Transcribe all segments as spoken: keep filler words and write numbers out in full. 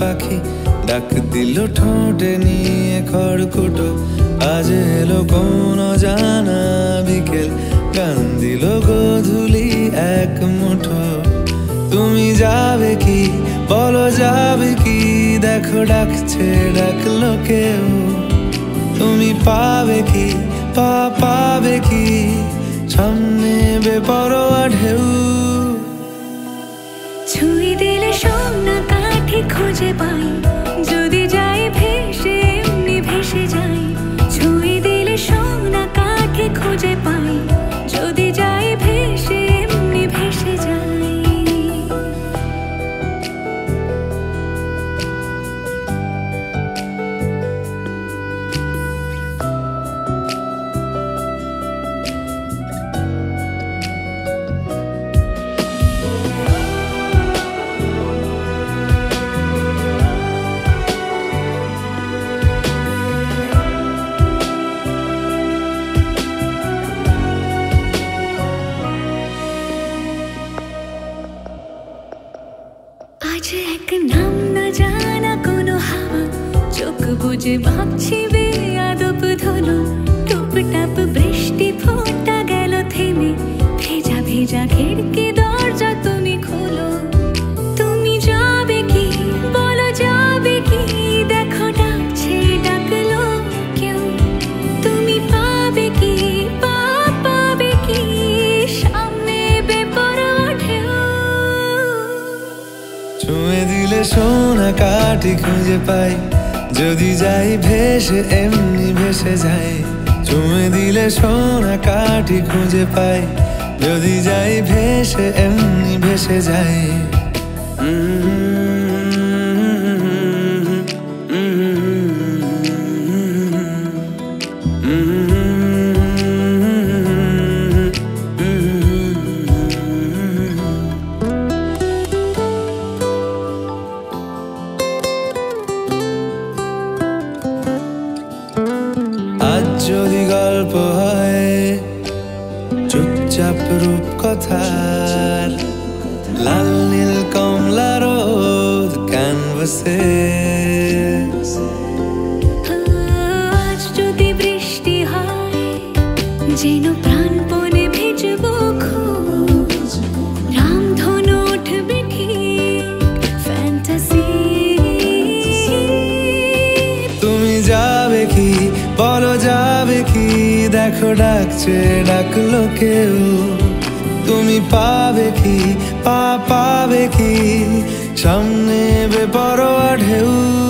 পাখি ডাক দিল ঠোঁটে নিয়ে খড়কুটো। আজ এলো কোন জানা বিকেল, গান দিল গোধূলি এক মুঠো। তুমি যাবে কি বলো যাবে কি, দেখো ডাকছে ডাকলো কেউ। তুমি পাবে কি পা পাবে কি, সামনে বেপরোয়া ঢেউ। ছুঁয়ে দিলে সোনা কাঠি খুঁজে পাই, যদি যাই ভেসে এমনি ভেসে যাই। ছুঁয়ে দিলে সোনা কাঠি খুঁজে পাই, যদি যাই ভেসে এমনি ভেসে যাই। আজ এক নাম না জানা কোনো হাওয়া, চোখ বুঝে ভাবছি বেয়াদব ধলো। টুপটাপ বৃষ্টি ফোঁটা গেল থেমে, ভেজা ভেজা খিড়কি দরজা তুমি খোলো। তুমি যাবে কি বলো যাবে কি, দেখো ডাকছে ডাকলো কেউ। তুমি পাবে কি পা পাবে কি, সামনে বেপরোয়া ঢেউ। ছুঁয়ে দিলে সোনা কাঠি খুঁজে পাই, যদি যাই ভেসে এমনি ভেসে যাই। ছুঁয়ে দিলে সোনা কাঠি খুঁজে পাই, যদি যাই ভেসে এমনি ভেসে যাই। আজ যদি গল্প হয় চুপচাপ রূপকথার, লাল নীল কমলা রোদ ক্যানভাসে। আজ যদি বৃষ্টি হয় যেন প্রাণপণে ভিজবো খোঁজ, রামধনু উঠবে ঠিক ফ্যান্টাসি। তুমি যাবে কি বলো যাবে কি, দেখো ডাকছে ডাকলো কেউ। তুমি পাবে কি পা পাবে কি, সামনে বেপরোয়া ঢেউ।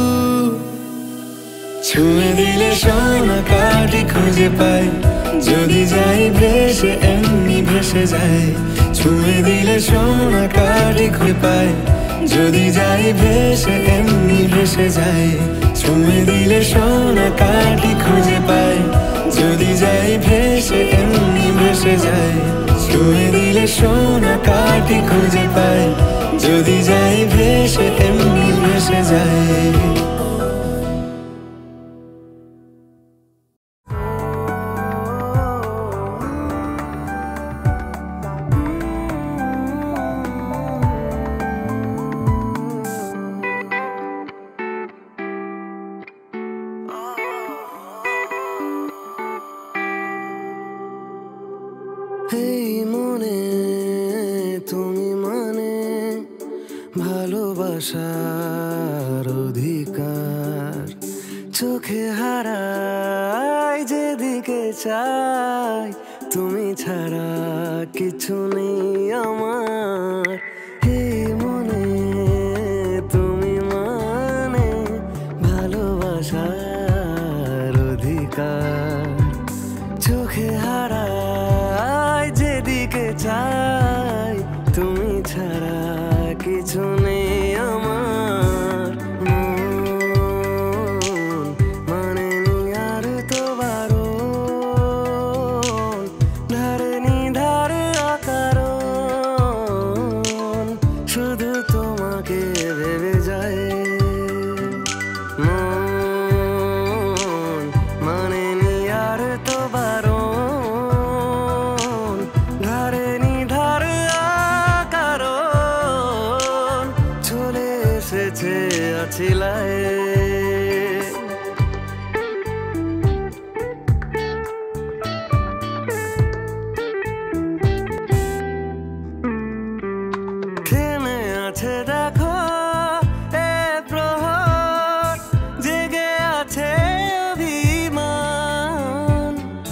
ছুঁয়ে দিলে সোনা কাঠি খুঁজে পাই, যদি যাই ভেসে এমনি ভেসে যাই। ছুঁয়ে দিলে সোনা কাঠি খুঁজে পাই, যদি যাই ভেসে এমনি ভেসে যাই। ছুঁয়ে দিলে সোনা কাঠি খুঁজে পাই, যদি যাই ভেসে এমনি ভেসে যাই। ছুঁয়ে দিলে সোনা কাঠি খুঁজে পাই, যদি যাই ভেসে এমনি ভেসে যাই। এই মনে তুমি মানে ভালোবাসার অধিকার, চোখে হারাই যেদিকে চাই, তুমি ছাড়া কিছু নেই আমার। এই মনে তুমি মানে ভালোবাসার অধিকার, চোখে হারাই যেদিকে চাই, তুমি ছাড়া কিছু নেই আমার। মন মানে নি আর তো বারণ, ধারে নি ধারে আকারণ। এসেছে আছিলায় থেমে আছে দেখো এ প্রহর জেগে আছে অভিমান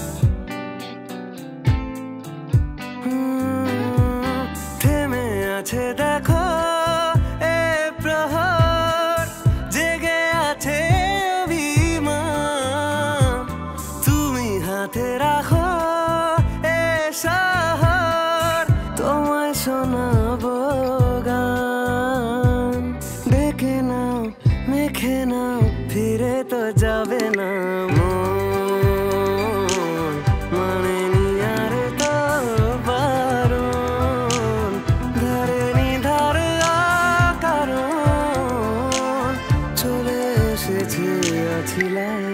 থেমে আছে দেখো এ প্রহর জেগে আছে অভিমান তুমি হাতে রাখো এ শহর তোমায় শোনাবো গান ডেকে নাও মেখে নাও ফিরে তো যাবে না মন মানে নি আর তো বারণ ধারে নি ধার কারণ চলে এসেছে আছিলায়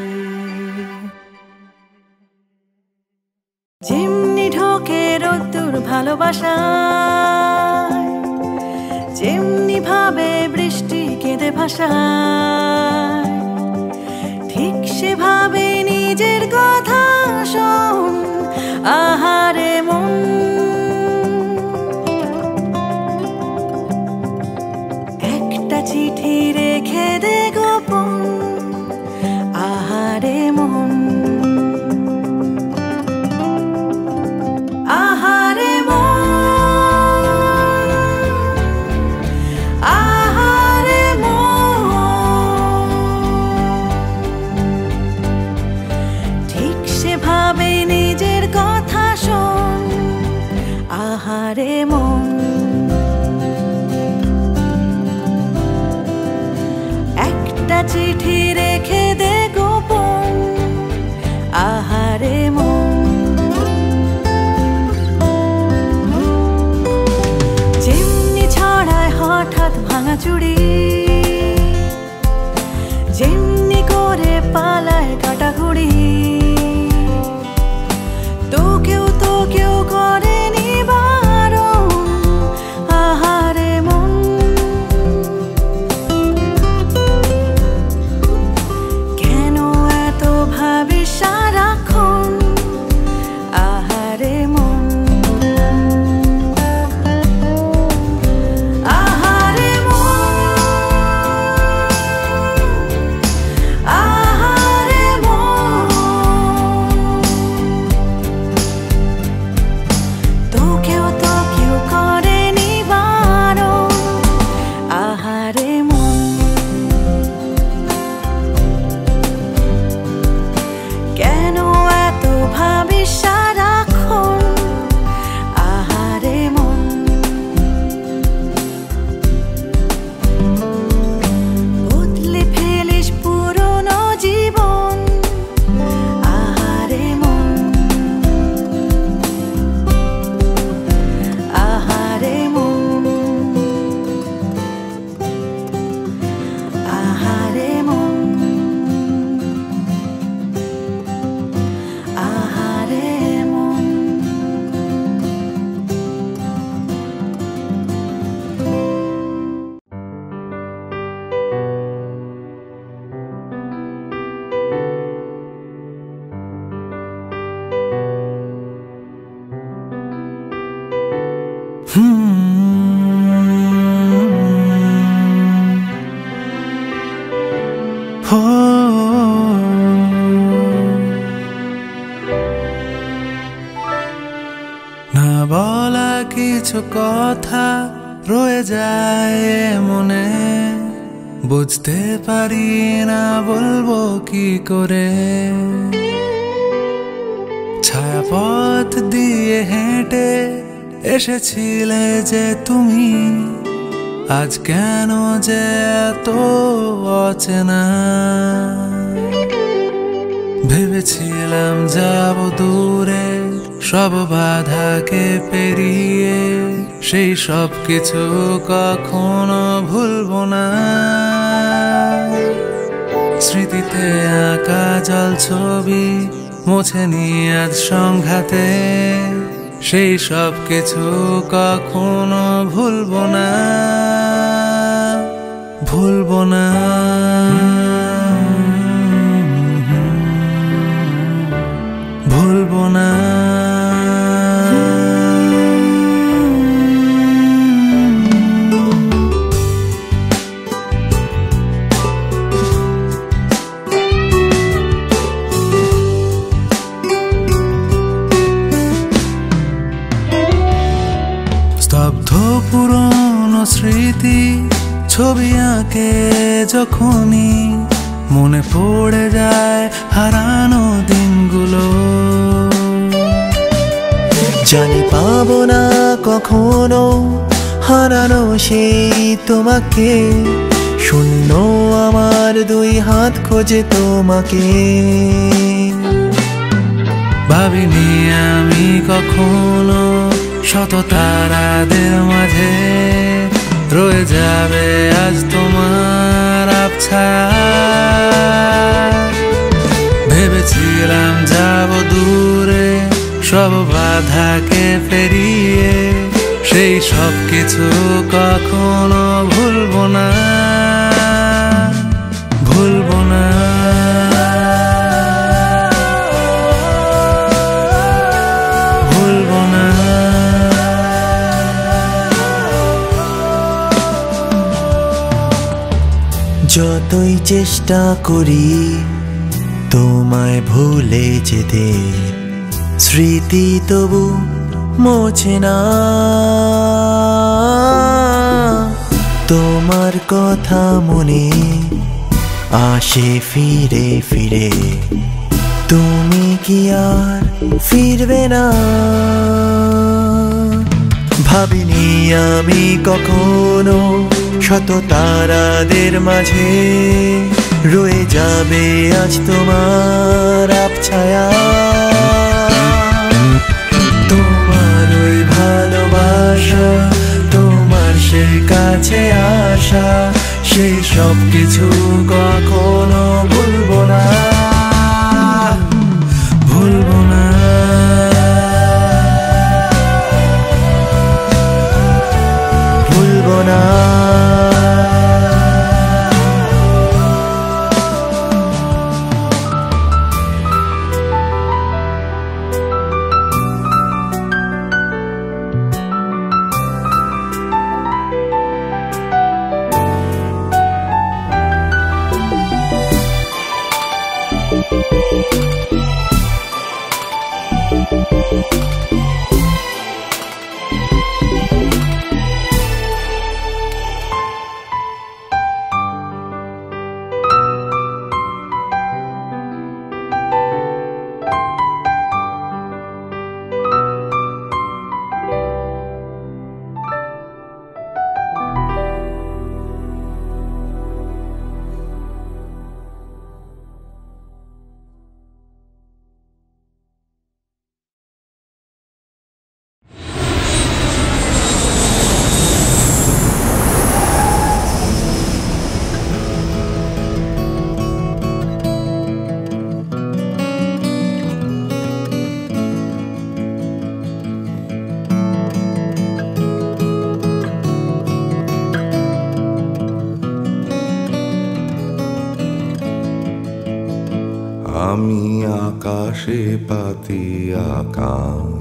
যেমনি ঢোকে রোদ্দুর ভালোবাসায় যেমনি ভাবে বৃষ্টি কেঁদে ভাষায় ঠিক সেভাবে নিজের কথা শোন আহারে মন একটা চিঠি রেখে দে গোপন আহারে মন আহারে মন আহারে মন ঠিক সেভাবে নিজের কথা শোন আহারে মন একটা চিঠি রেখে দে গোপন আহারে মন যেমনি ছড়ায় হঠাৎ ভাঙা চুড়ি যেমনি করে পালায় কাটাকুড়ি তো কেউ তো কেউ করেনি বারণ আহারে মন কেন এত ভাবিস সারাক্ষণ আহারে মন আহারে মন আহারে মন তো কেউ তো কেউ করেনি বারণ আহারে মন কেন এত ভাবিস সারাক্ষণ আহারে মন বদলে ফেলিস পুরনো জীবন আহারে মন আহারে মন আহারে মন আহারে মন হো না বলা কিছু কথা রয়ে যায় মনে বুঝতে পারি না বলবো কি করে ছায়াপথ দিয়ে হেঁটে এসেছিলে যে তুমি আজ কেন যে এত অচেনা ভেবেছিলাম যাব দূরে সব বাধাকে পেরিয়ে সেই সব কিছু কখনো ভুলবো না স্মৃতিতে আঁকা জল ছবি মুছে নিয়ে আজ সংঘাতে সেই সব কিছু কখনো ভুলবো না ভুলবো না, ভুলবো না। স্তব্ধ পুরনো স্মৃতি ছবি আঁকে যখনই মনে পড়ে যায় হারানো দিনগুলো। জানি পাবো না কখনো হারানো সেই তোমাকে, শূন্য আমার দুই হাত খোঁজে তোমাকে। ভাবিনি আমি কখনো শত তারাদের মাঝে রয়ে যাবে আজ তোমার আবছায়া। ভেবেছিলাম যাব দূরে সব বাধাকে পেরিয়ে, সেই সব কিছু কখনো ভুলবো না, ভুলবো না, ভুলবো না। যতই চেষ্টা করি তোমায় ভুলে যেতে, স্মৃতি তবু মোছে না। তোমার কথা মনে আসে ফিরে ফিরে, তুমি কি আর ফিরবে না? ভাবিনি আমি কখনো শত তারাদের মাঝে রয়ে যাবে আজ তোমার আবছায়া। তোমার ওই ভালোবাসা, তোমার সেই কাছে আসা, সেই সব কিছু কখনো ভুলবো না, ভুলবো না, ভুলবো না। আমি আকাশে পাতিয়া কান,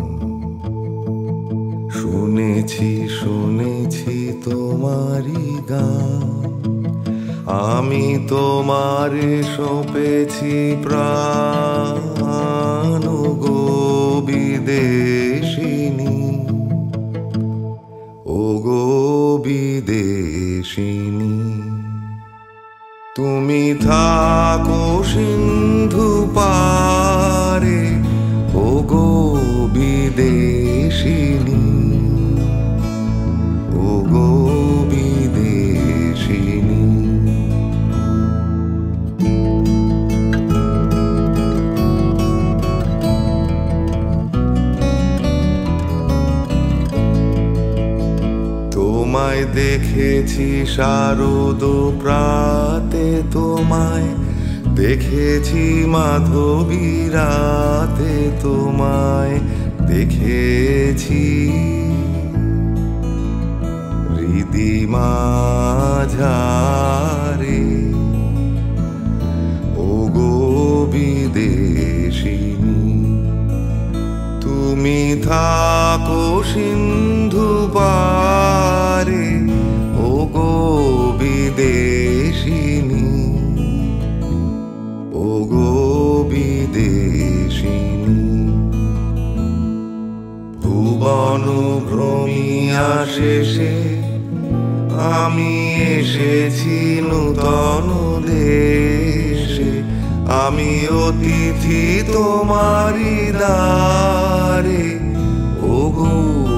শুনেছি শুনেছি তোমারি গান। আমি তোমারে সঁপেছি প্রাণ গো বিদেশিনী, ও গো বিদেশিনী। তুমি থাকো সিন্ধু পারে, ও গো বিদেশিনী, ও গো বিদেশিনী। তোমায় দেখেছি শারদ প্রাতে, তোমায় দেখেছি মাধবী রাতে, তোমায় দেখেছি মাঝারে ওগো বিদেশিনী তুমি থাকো সিন্ধু পারে ওগো বিদেশিনী ওগো বিদেশিনী ভুবন ভ্রমিয়া শেষে আমি এসেছি নূতন দেশে আমি অতিথি তোমারি দ্বারে ওগো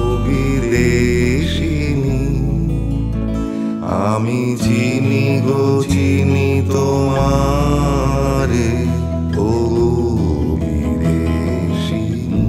বিদেশিনী আমি চিনি গো চিনি তোমারে ওগো বিদেশিনী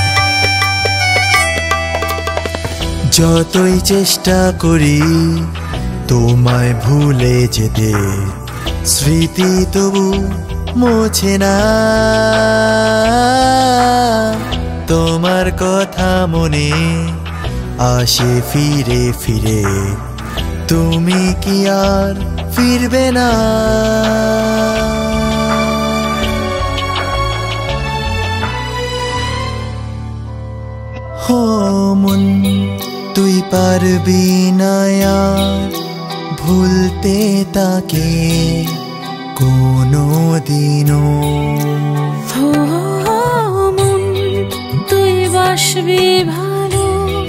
যতই চেষ্টা করি তোমায় ভুলে যেতে স্মৃতি তবু মোছে না, তোমার কথা মনে আসে ফিরে ফিরে, তুমি কি আর ফিরবে না? হো মন, তুই পারবি না আর ভুলতে তাকে কোনো দিনও। হো মন, তুই বাসবি ভালো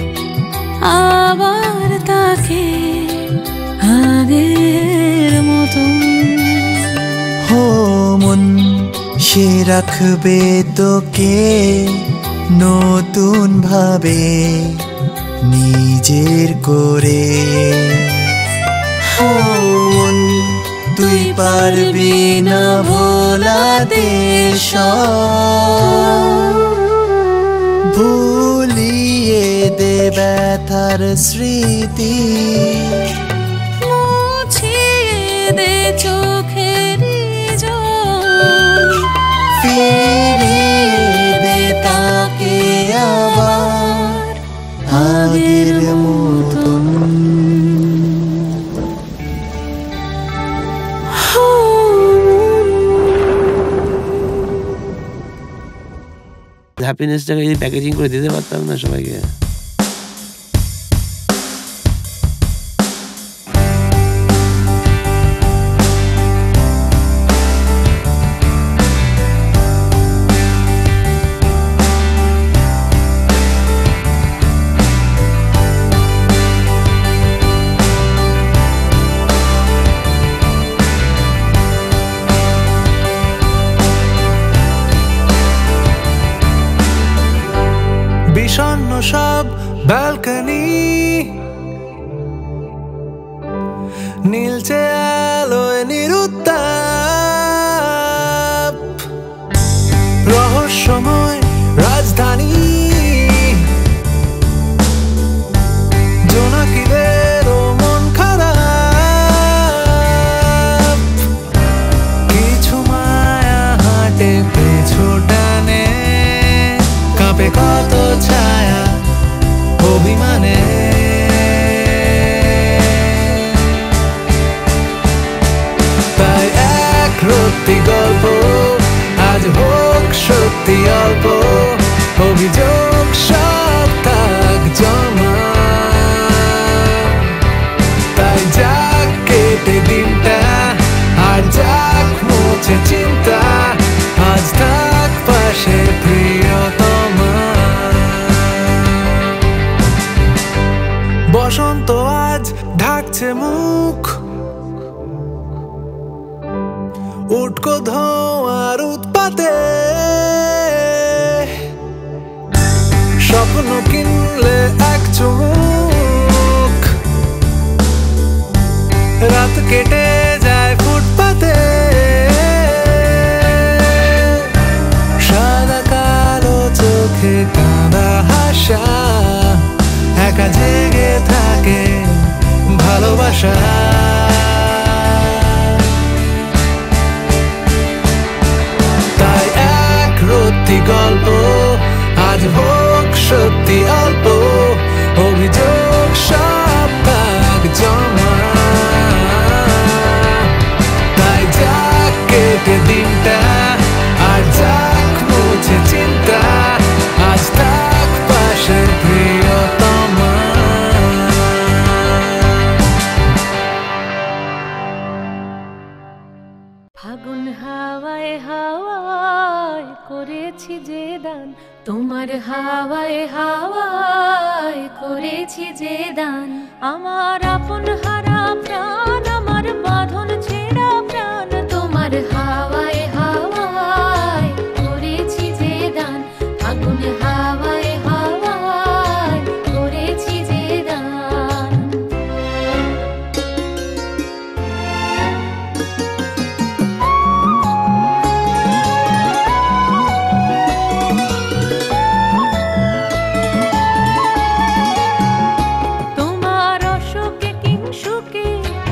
আবার তাকে আগের মতন। হো মন, সে রাখবে তোকে নতুন ভাবে নিজের করে। হো মন, তুই পারবি না ভোলাতে সব, ভুলিয়ে দে ব্যথার স্মৃতি, মুছিয়ে দে চোখের জল, ফিরিয়ে দে তাকে আবার আগের মতন। হ্যাপিনেসটাকে যদি প্যাকেজিং করে দিতে পারতাম না সবাইকে। বিষণ্ণ সব ব্যালকনি, নীলচে আলোয় নিরুত্তাপ, রহস্যময় রাজধানী, জোনাকিদেরও মন খারাপ, কিছু মায়া হাটে পেছু টানে, কাঁপে কত ছায়া অভিমানে। তাই এক রত্তি গল্প আজ হোক সত্যি অল্প, অভিযোগ সব থাক জমা। তাই যাক কেটে দিনটা আর যাক মুছে চিন্তা, আজ থাক পাশে প্রিয়তমা। বসন্ত আজ ঢাকছে মুখ, উটকো ধোঁয়ার উৎপাতে, স্বপ্ন কিনলে এক চুমুক, রাত কেটে যায় ফুটপাতে, সাদা কালো চোখে কাঁদা হাসা, একা জেগে থাকে ভালোবাসা। তাই এক রত্তি গল্প আজ হোক সত্যি অল্প, অভিযোগ সব থাক জমা। তাই যাক কেটে দিনটা আর যাক মুছে চিন্তা, আজ থাক পাশে প্রিয়তমা। ফাগুন হাওয়ায় হাওয়ায় করেছি যে দান, তোমার হাওয়ায় হাওয়ায় করেছি যে দান, আমার আপন হারা প্রাণ, আমার বাঁধন ছেঁড়া প্রাণ, তোমার হাওয়ায় হাওয়ায় করেছি যে দান, ফাগুন হাওয়ায় হাওয়ায় করেছি যে দান। তোমার অসুখে কিংসুখে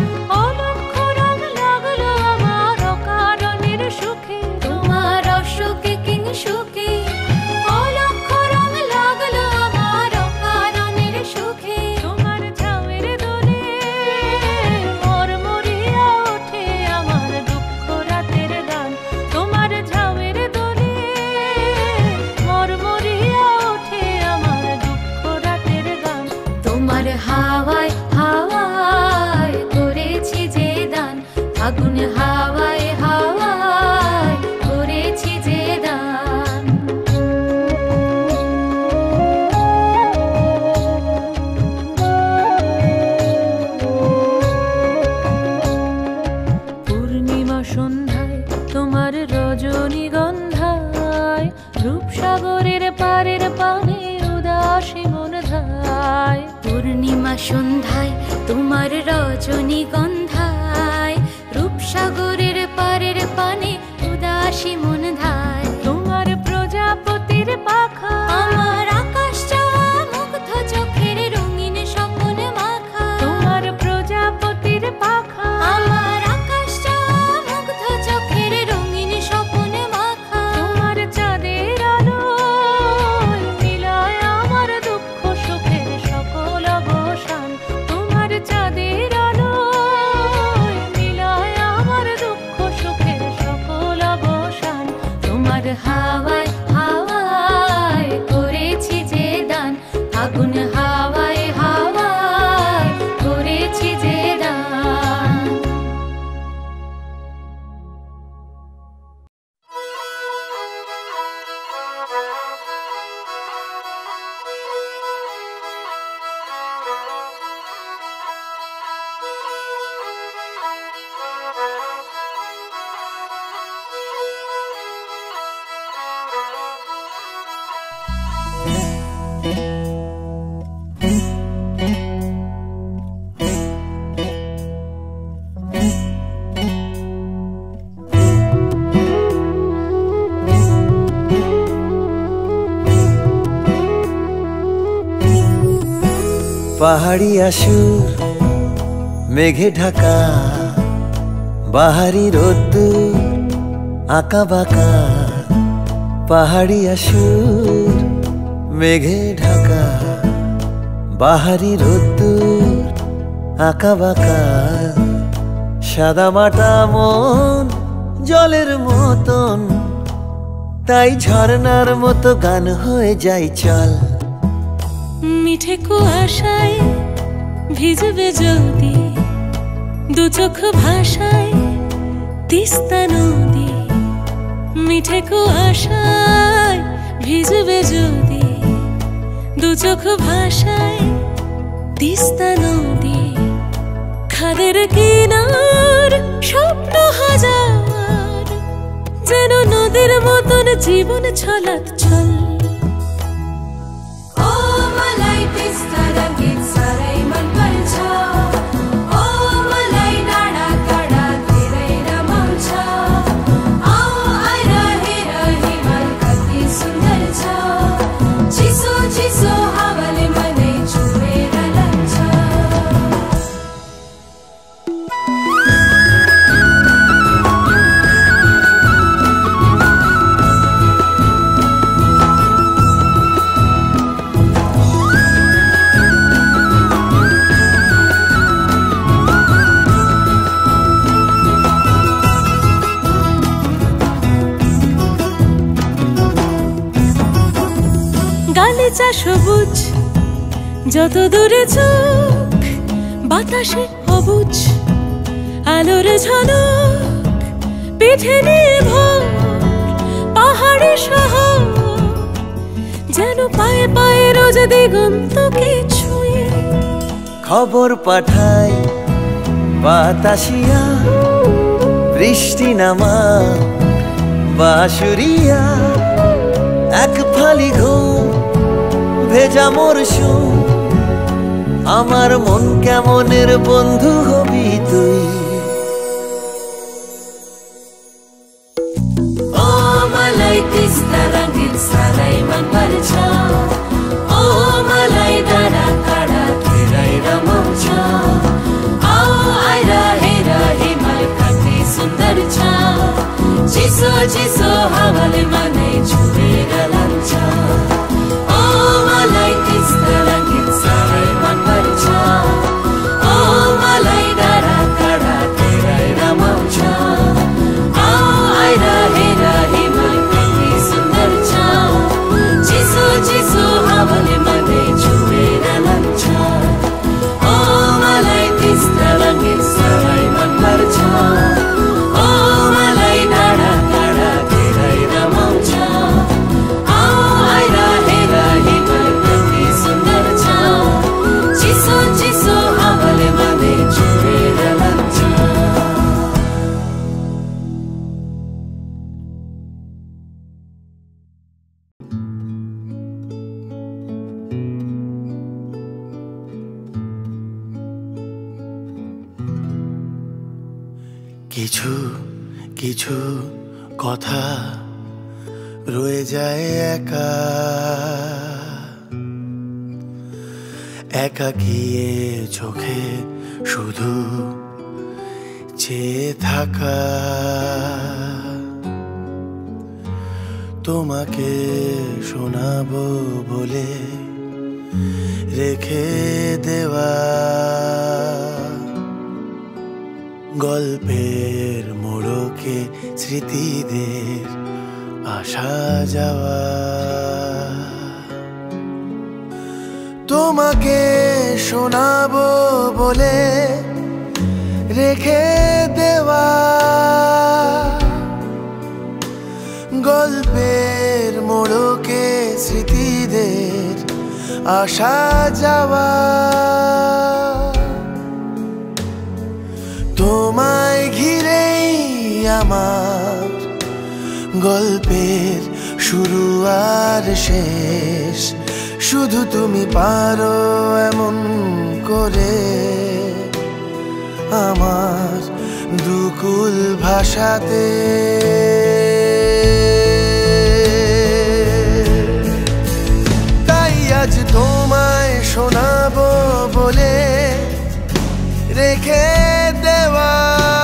সন্ধ্যায় তোমার রজনীগন্ধায় রূপসাগরের পারের পানে উদাসী মন ধায়। পূর্ণিমা সন্ধ্যায় তোমার রজনীগন্ধায় রূপসাগরের পারের পানে উদাসী মন ধায়। তোমার প্রজাপতির পাখা আমার আকাশ চাওয়া মুগ্ধ চোখের রঙিন স্বপ্ন মাখা। তোমার প্রজাপতির পাখা আমার আকাশ চাওয়া মুগ্ধ চোখের রঙিন স্বপ্ন মাখা। তোমার চাঁদের আলো মিলায় আমার দুঃখ সুখের সকল অবসান। তোমার চাঁদের আলো মিলায় আমার দুঃখ সুখের সকল অবসান। তোমার হাওয়ায় হাওয়ায় করেছি যে দান আগুন হাওয়ায় হাওয়ায় করেছি যে দান। পাহাড়ি আসুর মেঘে ঢাকা বাহারি রোদ্দুর আঁকা বাঁকা। পাহাড়ি আসুর মেঘে ঢাকা বাহারি রোদ্দুর আঁকা বাঁকা। সাদা মাটা মন জলের মতন তাই ঝর্ণার মতো গান হয়ে যায় চল। মিঠে কুয়াশায় ভিজবে যদি দু চোখ ভাষায় তিস্তা নদী। মিঠে কুয়াশায় ভিজবে যদি দু চোখ ভাষায় তিস্তা নদী। খাদের কিনার স্বপ্ন হাজার যেন নদীর মতন জীবন ছলাৎ ছল। গালিচা সবুজ যত দূরে চোখ বাতাসে অবুজ আলোর ঝলক পিঠে নিয়ে ভোর পাহাড়ি শহর যেন পায়ে পায়ে রোজ দিগন্তকে ছুঁয়ে। খবর পাঠাই বাতাসিয়া বৃষ্টি নামা বাঁশুরিয়া এক ফালি ঘুম ভেজা মরশুম। আমার মন কেমনের বন্ধু হবি তুই। ও মালাই তিস্তা রঙিন সারাই মন পরছা ও মালাই দানা কাড়া তেরাই রমছা आओ आय रहे रहे मलकती सुंदर छा जिसो जिसो हवाले मने छुए रलंचा ओ मालाई तिस्ता रंगीन सारे मन परछा ओ मालाई दाना काड़ा কিছু কথা রয়ে যায় একা একাকিয়ে চোখে শুধু চেয়ে থাকা তোমাকে শোনাবো বলে রেখে দেওয়া গল্পের মোড়কে স্মৃতিদের আসা যাওয়া তোমাকে শোনাবো বলে রেখে দেওয়া গল্পের মোড়কে স্মৃতিদের আসা যাওয়া তোমায় ঘিরেই আমার গল্পের শুরু আর শেষ শুধু তুমি পারো এমন করে আমার দুকুল ভাষাতে তাই আজ তোমায় শোনাবো বলে রেখে দেওয়া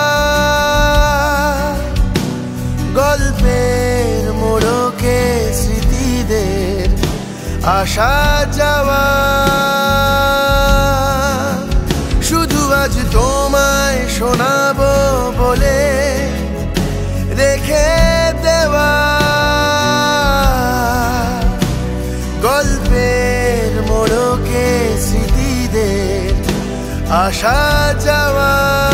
গল্পের মোড়কে স্মৃতিদের আসা যাওয়া শুধু আজ তোমায় শোনাবো বলে রেখে দেওয়া গল্পের মোড়কে স্মৃতিদের আসা যাওয়া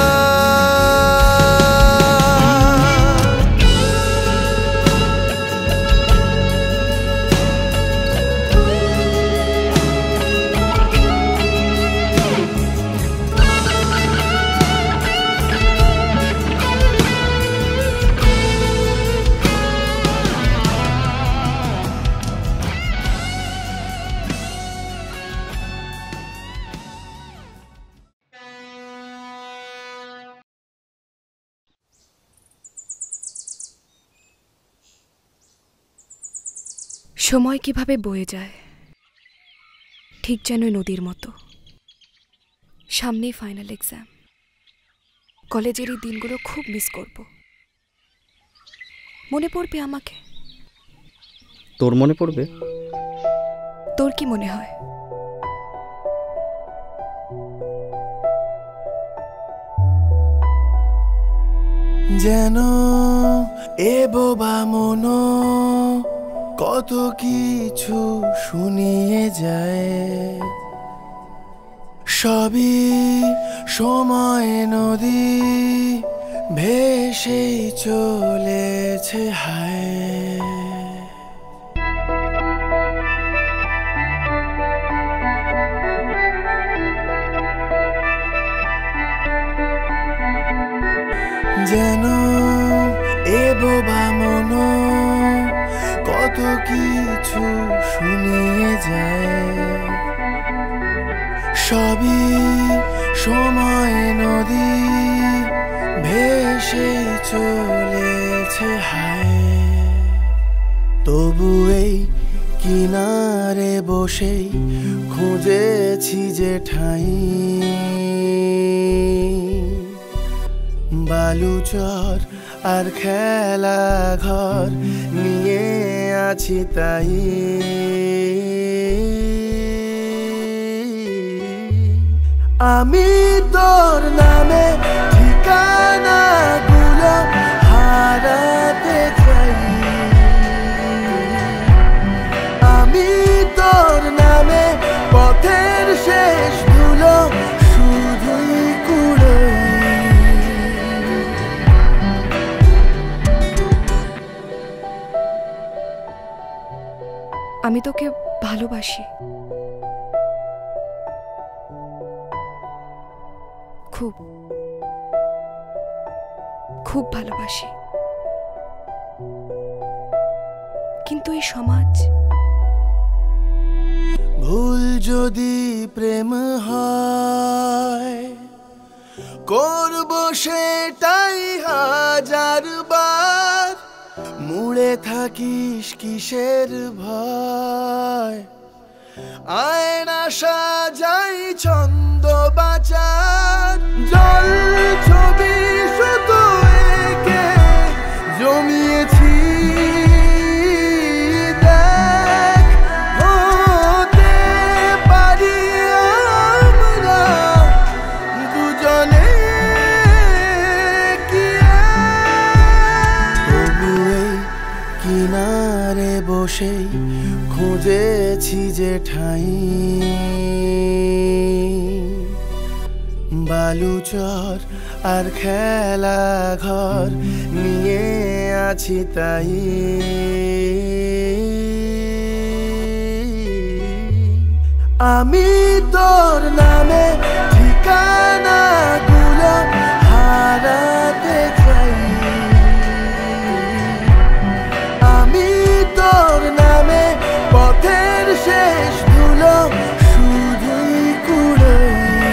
সময় কিভাবে বয়ে যায় ঠিক যেন নদীর মতো সামনেই ফাইনাল এক্সাম কলেজের এই দিনগুলো খুব মিস করব মনে পড়বে আমাকে তোর মনে পড়বে তোর কি মনে হয় যেন এ বোবা মনো কত কিছু শুনিয়ে যায় সবই সময় নদী ভেসেই চলেছে হায় যেন এ বোবা মনো কত কিছু শুনিয়ে যায় সবই সময় নদী ভেসে চলেছে হায় তবু এই কিনারে বসেই খুঁজেছি যে ঠাই বালুচর আর খেলা ঘর নিয়ে আছি তাই আমি তোর নামে ঠিকানা গুলো হারাতে চাই আমি তোর নামে পথের শেষ ধুলো শুধুই কুড়োই আমি তোকে ভালোবাসি খুব খুব ভালোবাসি কিন্তু এই সমাজ ভুল যদি প্রেম হয় করবো সেটাই হাজার বার, মুড়ে থাকিস কিসের ভয়। আয়না সাজাই ছন্দ বাঁচার, জল ছবি শুধু এঁকে জমিয়েছি। দেখ হতে পারি আমরা দুজনে কি তবু এই কিনারে বসে খুঁজেছি যে ঠাই, বালুচর আর খেলা ঘর নিয়ে আছি তাই। আমি তোর নামে ঠিকানা গুলো হারাতে চাই, আমি তোর নামে পথের শেষ ধুলো শুধুই কুড়াই।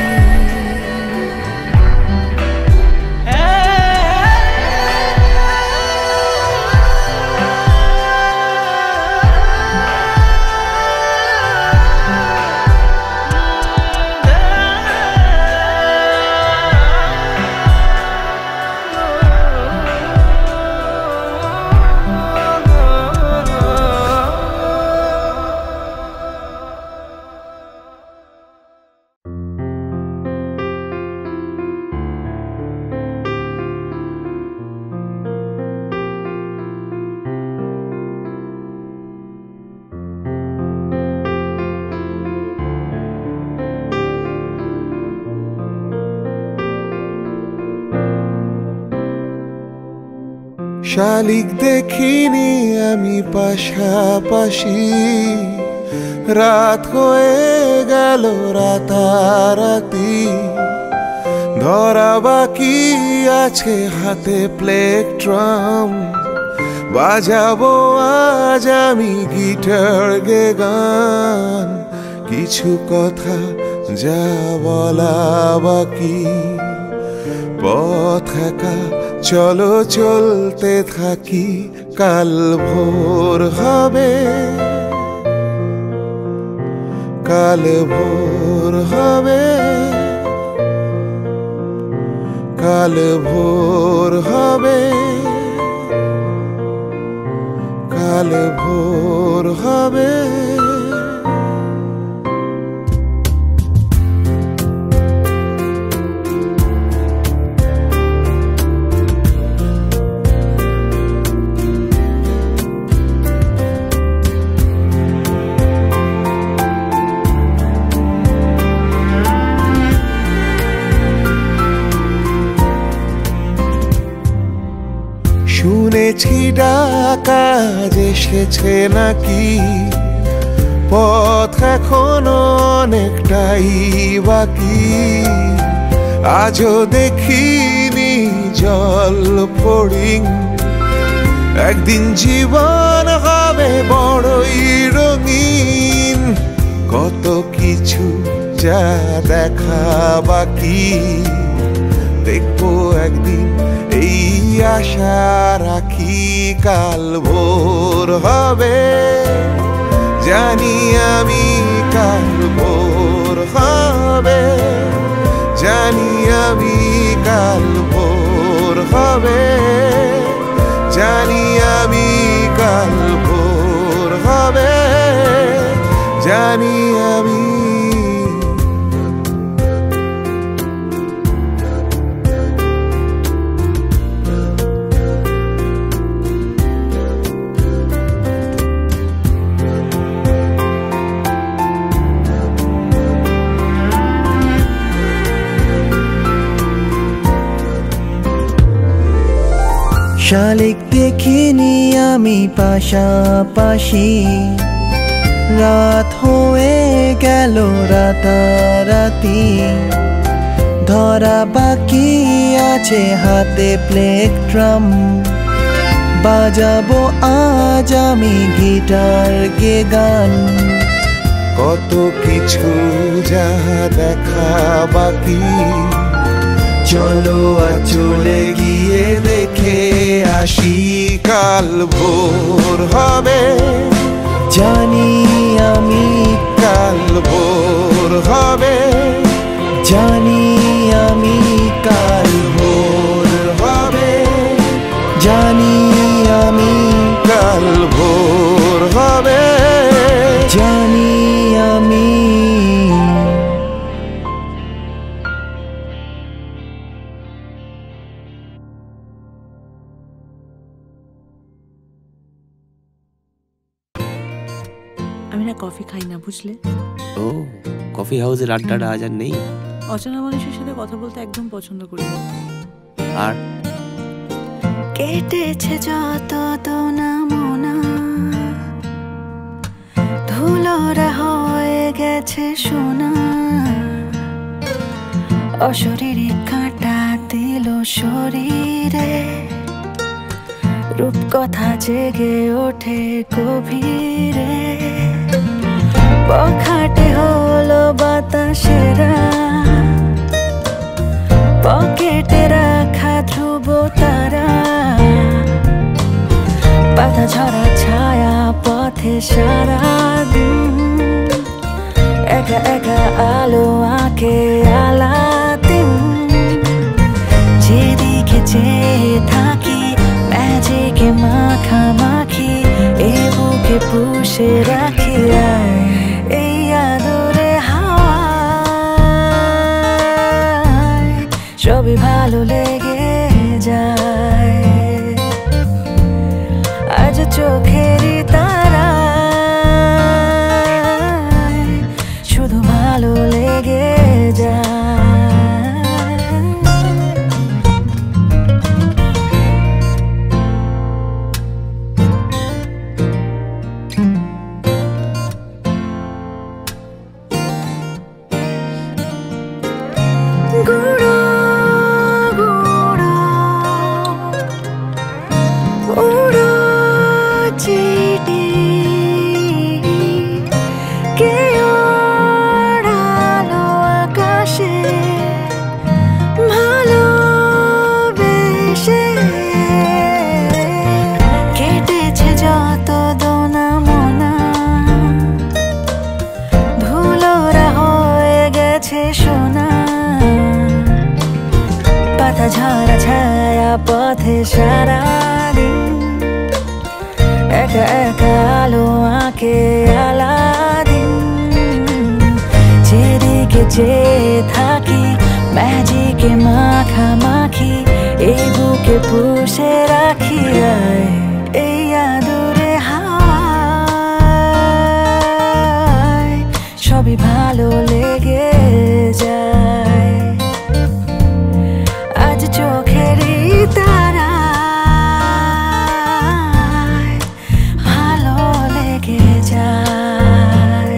শালিক দেখিনি আমি পাশাপাশি, রাত হয়ে গেল রাতারাতি। ধরা বাকি আছে হাতে প্লেকট্রাম, বাজাবো আজ আমি গিটার গে গান। কিছু কথা যা বলা বাকি, পথ একা চলো চলতে থাকি। কাল ভোর হবে, কাল ভোর হবে, কাল ভোর হবে, কাল ভোর হবে। শুনেছি ডাকা এসেছে নাকি, পথ এখনো অনেকটাই বাকি। আজও দেখিনি জল ফড়িং, একদিন জীবন হবে বড়ই রঙিন। কত কিছু যা দেখা বাকি, দেখবো একদিন এই আশা রাখি। কাল ভোর হবে, জানি আমি কাল ভোর হবে, জানি আমি কাল ভোর হবে, জানি আমি কাল ভোর হবে, জানি আমি। শালিক দেখিনি আমি পাশাপাশি, রাত হয়ে গেল রাতারাতি। ধরা বাকি আছে হাতে প্লেকট্রাম, বাজাবো আজ আমি গিটার গে গান। কত কিছু যা দেখা বাকি, চলো আর চলে গিয়ে দেখে আসি কাল ভোর হবে জানি আমি কাল ভোর হবে জানি আমি কাল ভোর হবে জানি আমি কাল ভোর হবে জানি আমি আমি না কফি খাই না, বুঝলে? ও কফি হাউসের আড্ডাটা আজ আর নেই? অচেনা মানুষের সাথে কথা বলতে একদম পছন্দ করি না। আর কেটেছে যত তো না মোনা ধুলোরা হয়ে গেছে সোনা অশরীরে কাঁটা দিল শরীরে রূপকথা জেগে ওঠে গভীরে বখাটে হলো বাতাসেরা পকেটে রাখা ধ্রুব তারা পাতা ঝরা ছায়া পথে সারা দিন একা একা আলো আঁকে আলাদিন যেদিকে চেয়ে থাকি ম্যাজিকে মাখামাখি এ বুকে পুষে রাখি এই আদরে হাওয়ায় সবই ভালো লেগে যায় আজ চোখেরই তারায় শুধু ভালো লেগে যায় গুঁড়ো গুঁড়ো উড়ো চিঠি কে ওড়ালো আকাশে ভালোবেসে কেটেছে যত দোনা মোনা ধুলোরা হয়ে গেছে সোনা পাতা ঝরা ছায়া পথে সারাদিন একা একা আলো আঁকে আলাদিন যেদিকে চেয়ে থাকি ম্যাজিকে মাখামাখি এই বুকে পুষে রাখি এই আদরে হাওয়ায় সবই ভালো লেগে যায় আজ চোখেরই তারায় ভালো লেগে যায়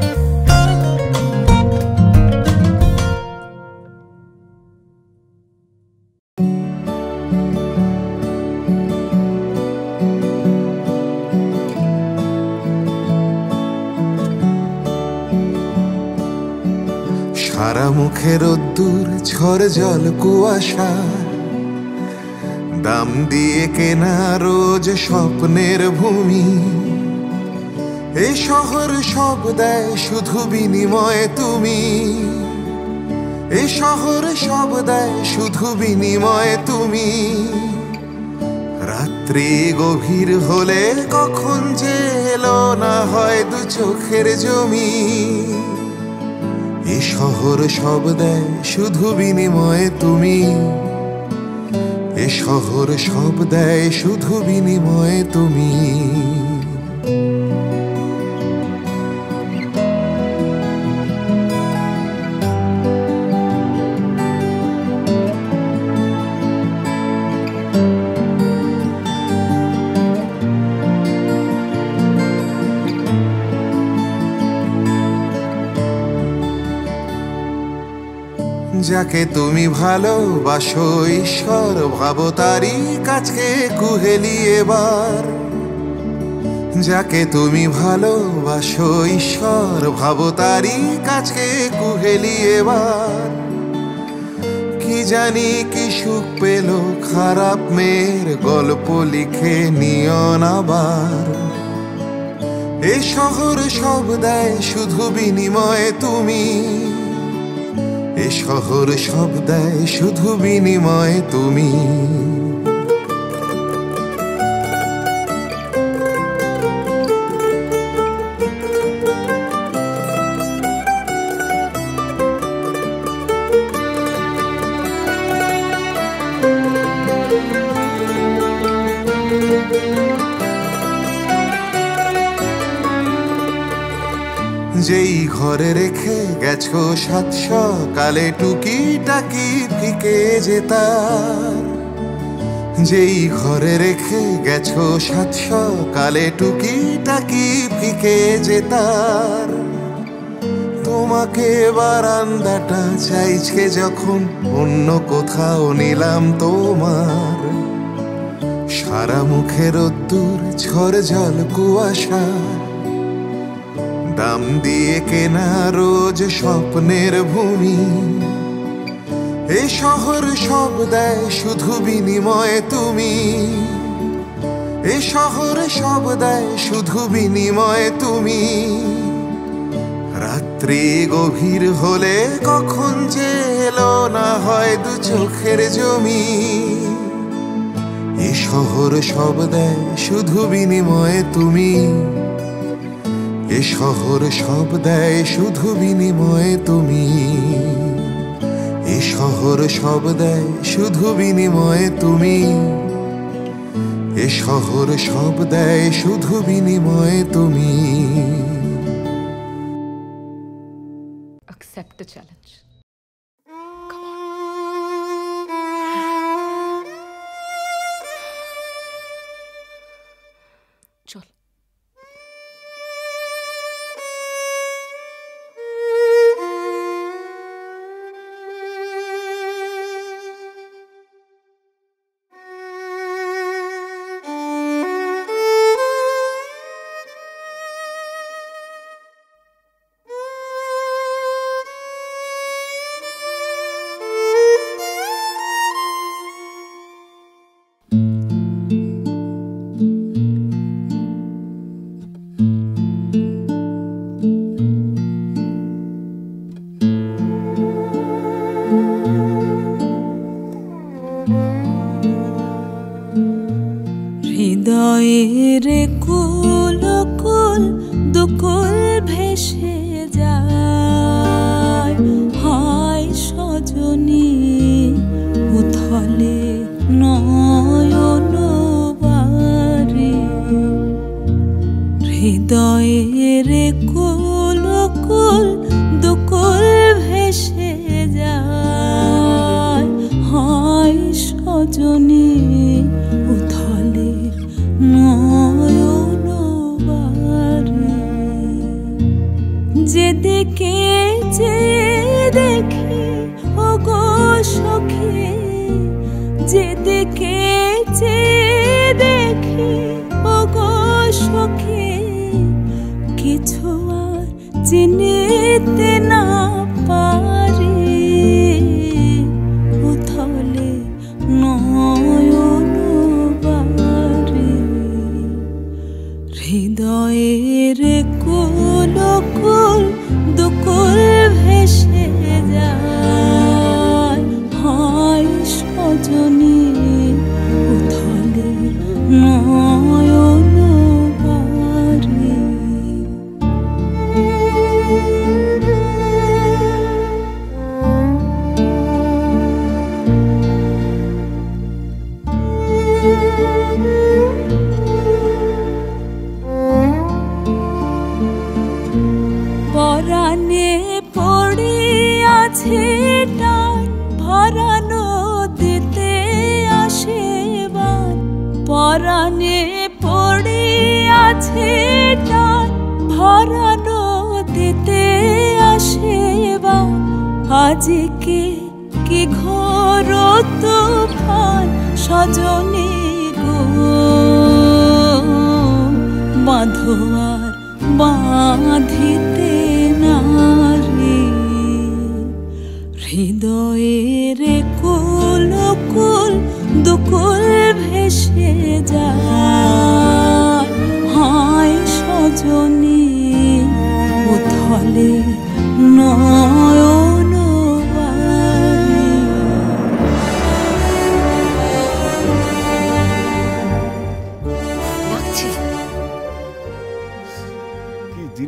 সারা মুখে রোদ্দুর ঝড় জল কুয়াশা দাম দিয়ে কেনা রোজ স্বপ্নের ভূমি এই শহর সব দেয় শুধু বিনিময়ে তুমি এই শহর সব দেয় শুধু বিনিময়ে তুমি রাত্রি গভীর হলে কখন যে এলো না হয় দু চোখের জমি এ শহর সব দেয় শুধু বিনিময়ে তুমি এ শহর সব দেয় শুধু বিনিময়ে তুমি যাকে তুমি ভালোবাসো ঈশ্বর ভাবো তারই কাছে কুহেলি এবার যাকে তুমি ভালোবাসো ঈশ্বর ভাবো তারই কাছে কুহেলি এবার কি জানি কি সুখ পেল খারাপ মেয়ের গল্প লিখে নিও না আবার। এ শহর সব দেয় শুধু বিনিময়ে তুমি, এ শহর সব দেয় শুধু বিনিময়ে তুমি। যেই ঘরে রেখে গেছো সাত সকালে টুকি টাকি ফিকে যেতার, যেই ঘরে রেখে গেছো সাত সকালে টুকি টাকি ফিকে যেতার। তোমাকে বারান্দাটা চাইছে যখন অন্য কোথাও নিলাম তোমার, সারা মুখে রোদ্দুর ঝড় জল কুয়াশা, দাম দিয়ে কেনা রোজ স্বপ্নের ভূমি। এই শহর সব দেয় শুধু বিনিময়ে তুমি, এই শহর সব দেয় শুধু বিনিময়ে তুমি। রাত্রি গভীর হলে কখন যে এলো না হয় দু চোখের জমি। এই শহর সব দেয় শুধু বিনিময়ে তুমি, এ শহর সব দেয় শুধু বিনিময়ে তুমি। এ শহর সব দেয় শুধু বিনিময়ে তুমি, এ শহর সব দেয় শুধু বিনিময়ে তুমি। Accept the challenge. চল। হৃদয়ের কুল কুল দুকুল ভেসে যায়, হায় সজনী উথলে নয়ন বারে। হৃদয়ের কুল কুল দুকুল ভেসে যায়, হায় সজনী উথলে নয়ন বারে। যেদিকে যে দেখি ওগো সখী, যেদিকে যে দেখি ওগো সখী, কিছু আর চিনিতে না পারি। উথলে নয়ন বারে। হৃদয়ের কুল কুল দুকুল ভেসে যায়, হায় সজনী উথলে নয়ন বারে। পরাণে পড়িয়াছে টান ভরা নদীতে আসে বান। পরাণে পড়িয়াছে টান ভরা নদীতে আসে বান। আজকে কি ঘোর তুফান সজনী গো, বাঁধো আর বাঁধিতে নারে। হৃদয়ের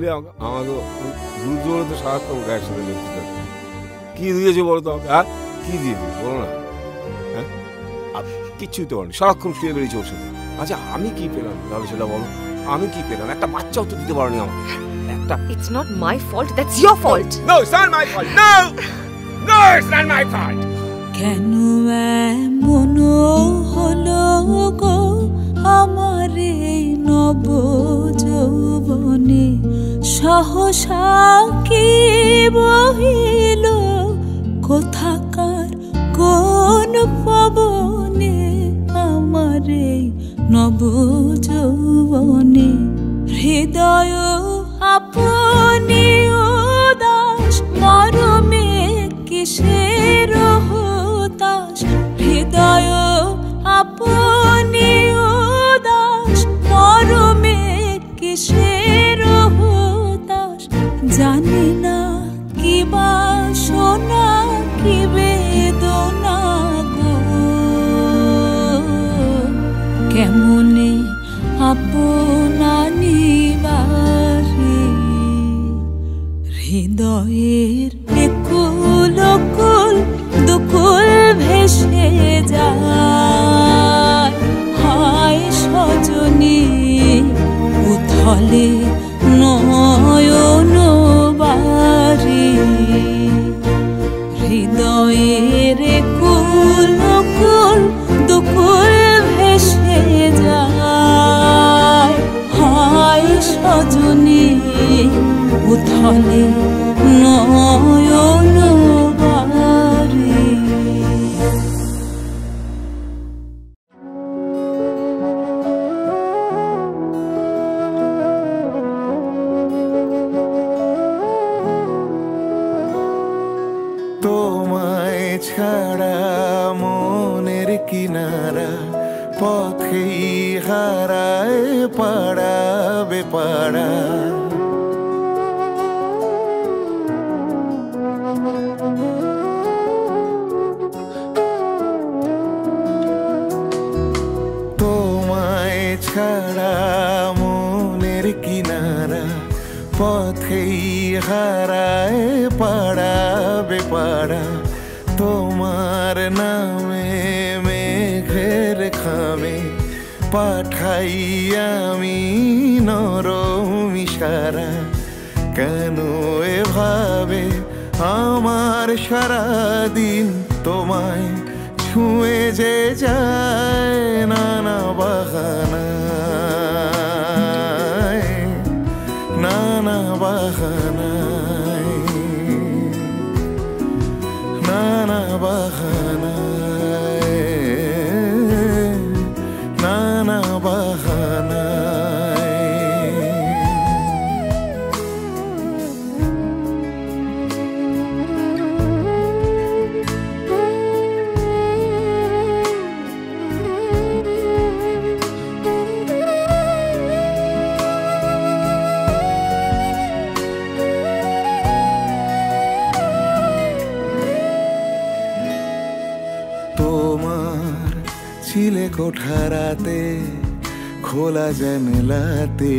দিলে আমাকে দুধ জোরে তো সারাক্ষণ গায়ের সাথে লেপতে থাকবে। কি দিয়েছে বলো তো আমাকে? হ্যাঁ কি দিয়েছে বলো না? হ্যাঁ কিচ্ছুই তো পারেনি, সারাক্ষণ শুয়ে বেরিয়েছে ওর সাথে। আচ্ছা আমি কি পেলাম তাহলে সেটা বলো, আমি কি পেলাম? একটা বাচ্চাও তো দিতে পারোনি আমাকে একটা। It's not my fault, that's your fault. No, it's not my fault. No, no, it's not my fault. কেন এমন হলো গো আমার এই নব যৌবনে, সহসা কি বহিল কোথাকার কোন পবনে, আমার এই নব যৌবনে হৃদয় আপনি উদাস মরমে কিসের হতাশ, হৃদয় আপনি উদাস মরমে কিসের হতাশ, জানি না কি বাসনা কি বেদনা গো, কেমনে আপনা নিবারে হৃদয়ের একুল কুল দুকুল ভেসে যায়, হায় সজনী উথলে নয়ন বারে, হৃদয়ের একুল কুল দুকুল ভেসে যায়, হায় সজনী উথলে নয়ন বারে। তোমায় ছাড়া মনের কিনারা পথেই হারায় পাড়া বেপাড়া, তোমায় ছাড়া মনের কিনারা পথেই হারায় পাড়া বেপাড়া, তোমার নামে মেঘের খামে পাঠাই আমি নরম ইশারা, কেন এভাবে আমার সারাদিন তোমায় ছুঁয়ে যে যায় নানা বাহানায়, নানা বাহানায়, নানা বাহানায়, নানা বাহানায়। তোমার ছিলে কোঠারাতে খোলা জানলাতে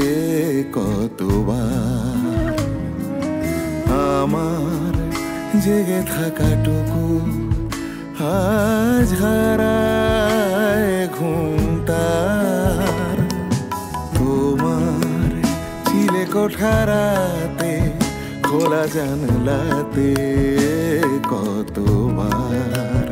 কতবার আমার জেগে থাকাটুকু আজ হারায় ঘুমটার, তোমার ছিলে কোঠারাতে খোলা জানলাতে কতবার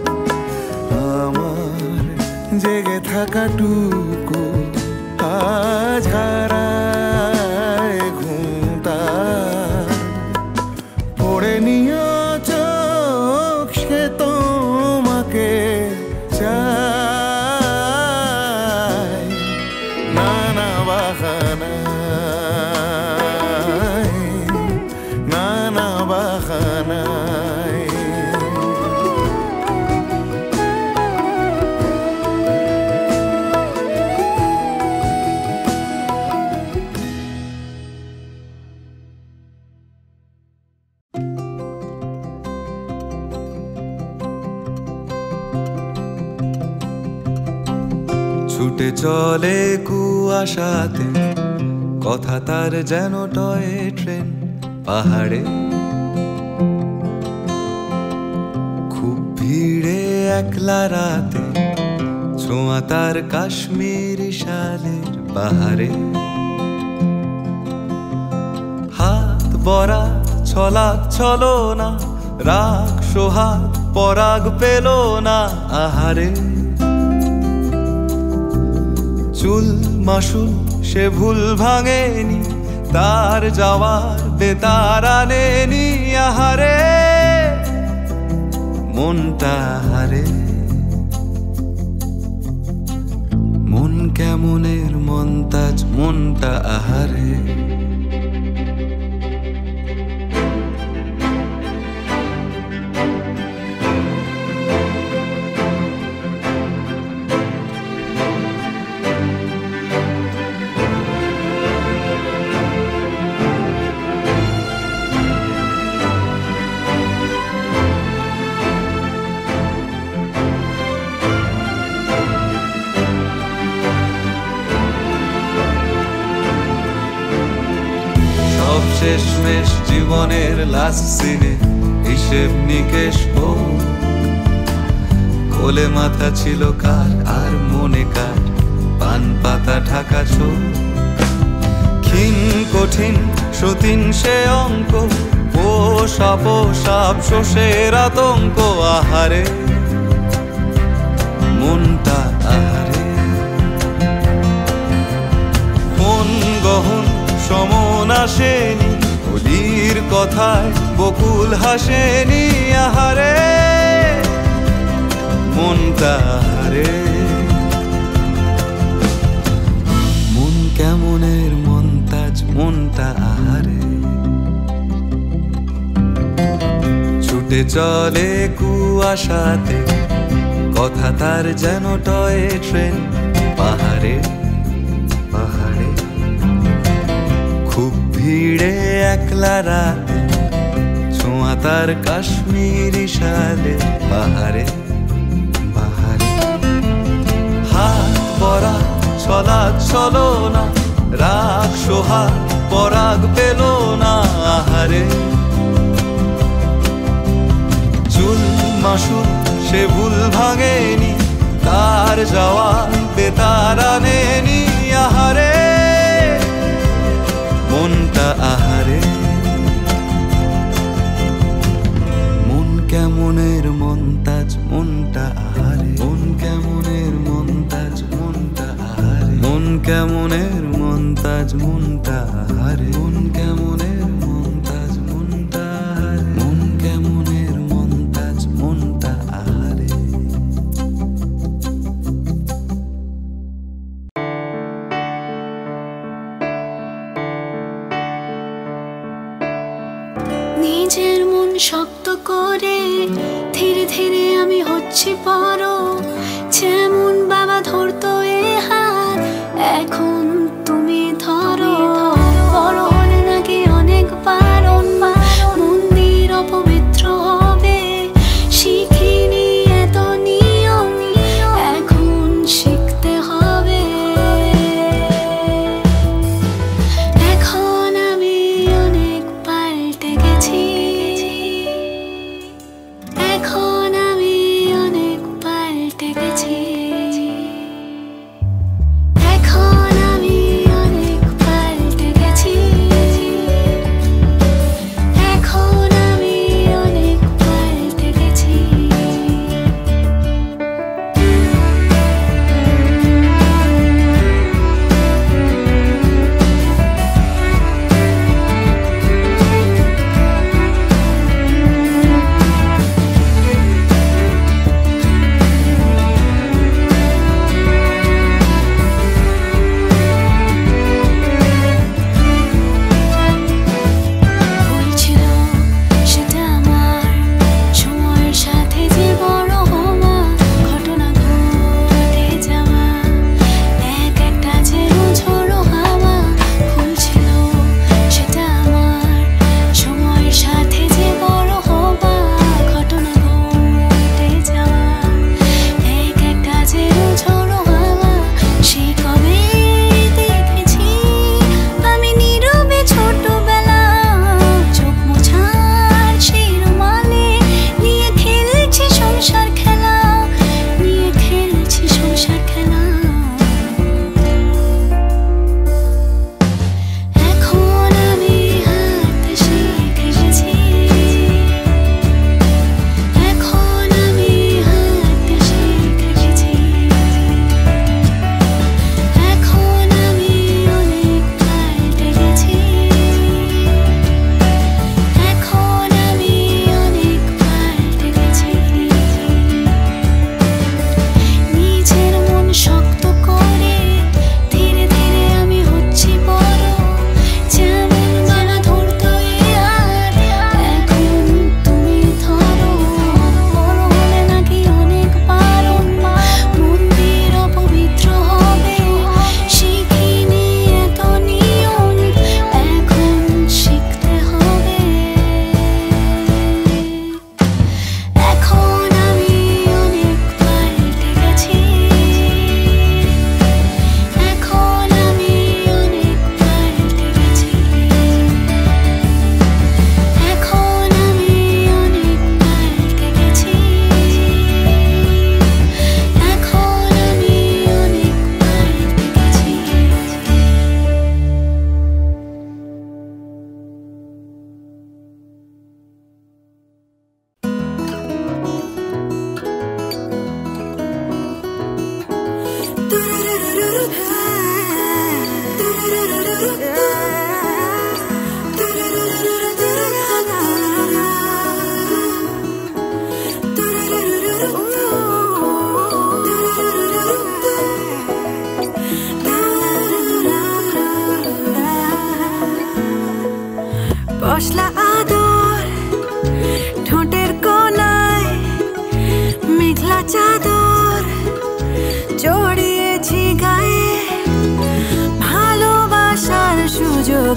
আমার জেগে থাকাটুকু আজ হারায় ঘুমটার, পড়ে নিও চোখ সে তোমাকে চায়, নানা বাহানায়, নানা বাহানায়। ছুটে চলে কুয়াশাতে কথা তার যেন টয় ট্রেন পাহাড়ে খুব ভিড়ে একলা রাতে ছোঁয়া তার কাশ্মীরি শালের বাহারে হাত বরা ছলাক ছলো না রাগ সোহাগ পরাগ পেল না আহারে চুল মাসুল সে ভুল ভাঙেনি তার যাওয়ার বেতার আনেনি আহারে মনটা হারে মন কেমনের মন্তাজ মনটা আহারে শেষমেশ জীবনের লাস্ট সিনে হিসেব নিকেশ ও কোলে মাথা ছিল কার আর মনে কার পান পাতা ঢাকা চোখ ক্ষীণ কঠিন সতীন সে অঙ্ক পোষা পোষাপ শোষের আতঙ্ক আহারে মনটা আহারে মন গহন সমন আসেনি হোলির কথায় বকুল হাসেনি আহারে মনটা আহারে মন কেমনের মন্তাজ মনটা আহারে ছুটে চলে কুয়াশাতে কথা তার যেন টয় ট্রেন পাহাড়ে পাহাড়ে খুব ভিড়ে একলা রাতে ছোঁয়া তার কাশ্মীরি শালে বাহারে বাহারে হাত পরা ছলা চলো না রাগ সোহাগ পরাগ পেল না আহারে চুল মাসুল সে ভুল ভাঙেনি তার যাওয়া বেতার আনেনি আহারে মনটা আহারে মন কেমনের মন্তাজ মনটা আহারে মন কেমনের মন্তাজ মনটা আহারে মন কেমনের মন্তাজ মনটা আহারে মন কেমনের মন্তাজ মনটা আহারে মন কেমনের মন্তাজ মনটা আহারে নিজের মন শক্ত করে ধীরে ধীরে আমি হচ্ছি বড় যেমন বাবা ধরতো এ হাত এখন তুমি ধরো বড় হলে নাকি অনেক বারণ মন্দির অপবিত্র হবে শিখিনি এত নিয়ম এখন শিখতে হবে এখন আমি অনেক পাল্টে গেছি এখন আমি অনেক পাল্টে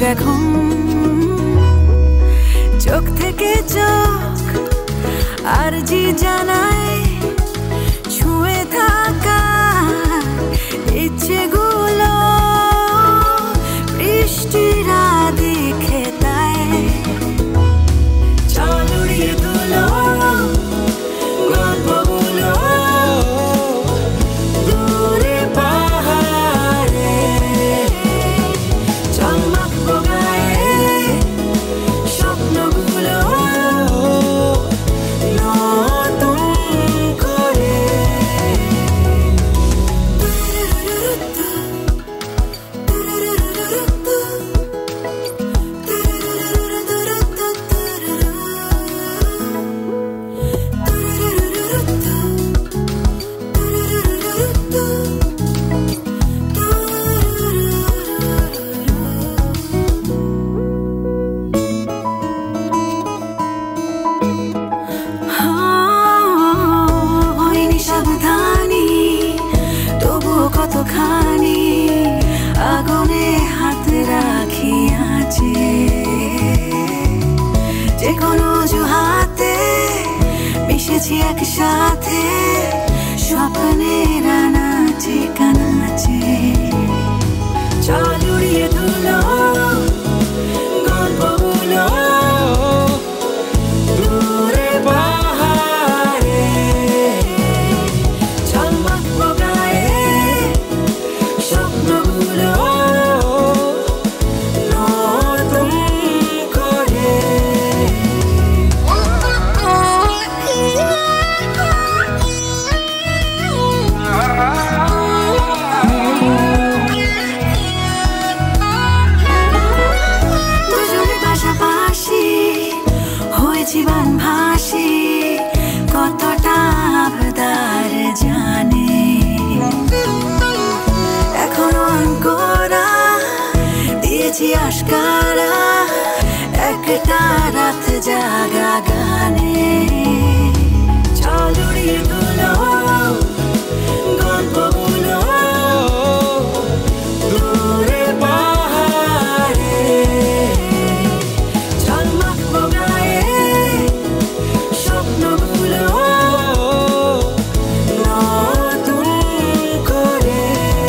এখন চোখ থেকে চোখ আর জি জানায় ছুঁয়ে থাকা ইচ্ছেগুলো বৃষ্টিরা দেখে তাই চল উড়িয়ে তুলো গল্পগুলো দূরে পাহাড়ে চল মাখবো গায়ে স্বপ্নগুলো নতুন করে হয়নি সাবধানী তবুও কতখানি আগুনে হাত রাখি আছে যে কোনো অজুহাতে মিশেছি একসাথে স্বপ্নের আনাচে কানাচে চল উড়িয়ে তুলো গল্পগুলো দূরে পাহাড়ে চল মাখবো গায়ে স্বপ্নগুলো নতুন করে দুজনে পাশাপাশি হয়েছি বানভাসি কতটা আবদার জানে এখনো অঙ্করা দিয়েছি আশকারা একটা রাত জাগা গানে চল উড়িয়ে তুলো গল্পগুলো দূরে পাহাড়ে চল মাখবো গায়ে স্বপ্নগুলো নতুন করে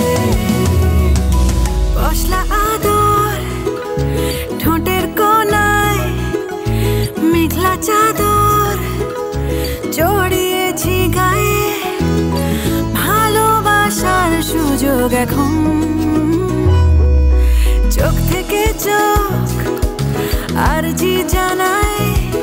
পশলা আদর ঠোঁটের কোনায় মেঘলা চাদর জড়িয়েছি গায়ে ভালোবাসার সুযোগ এখন চোখ থেকে চোখ আর জি জানায়